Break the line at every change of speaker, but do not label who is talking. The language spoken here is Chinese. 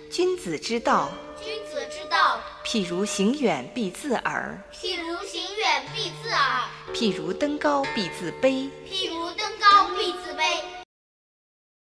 君子之道，
君子之道，
譬如行远必自耳，
譬如行远必自耳，
譬如登高必自卑，
譬